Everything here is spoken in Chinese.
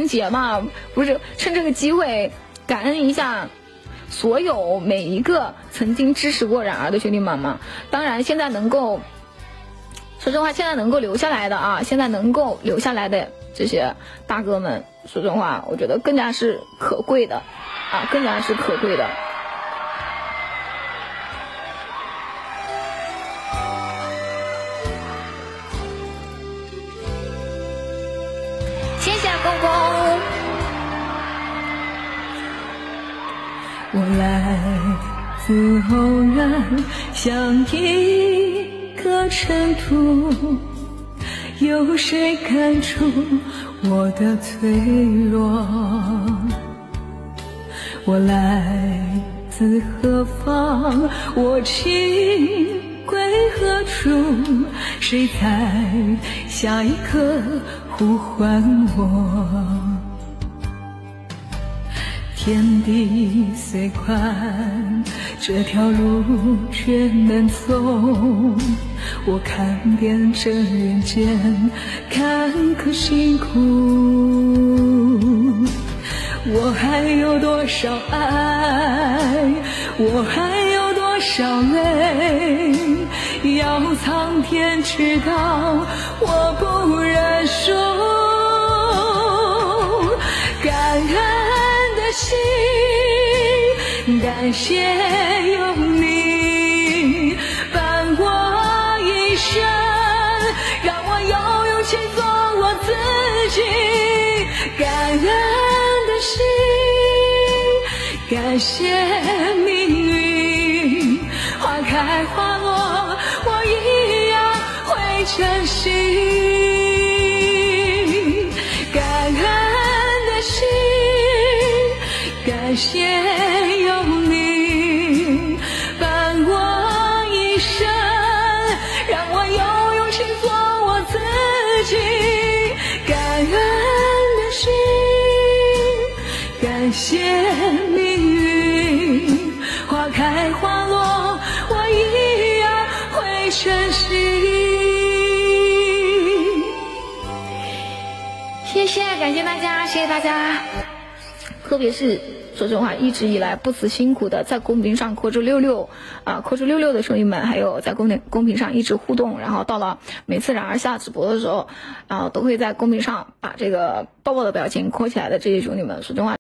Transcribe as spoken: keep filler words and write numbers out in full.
节嘛，不是趁这个机会感恩一下所有每一个曾经支持过冉儿的兄弟们嘛。当然现在能够说真话，现在能够留下来的啊，现在能够留下来的这些大哥们，说真话，我觉得更加是可贵的啊，更加是可贵的。谢谢公公。 我来自偶然，像一个尘土，有谁看出我的脆弱？我来自何方？我情归何处？谁在下一刻呼唤我？天地虽宽，这条路却难走。我看遍这人间坎坷辛苦，我还有多少爱，我还有多少泪，要苍天知道我不认输。感恩的心，感谢有你伴我一生，让我有勇气做我自己。感恩的心，感谢命运，花开花落我一样会珍惜。感恩的心，感谢有你伴我一生，让我有勇气做我自己。感恩的心，感谢命运，花开花落我一样会珍惜。 谢谢，感谢大家，谢谢大家。特别是说实话，一直以来不辞辛苦的在公屏上扣住六六啊，扣住六六的兄弟们，还有在公屏公屏上一直互动，然后到了每次冉儿下直播的时候，然后都会在公屏上把这个抱抱的表情扣起来的这些兄弟们，说真话。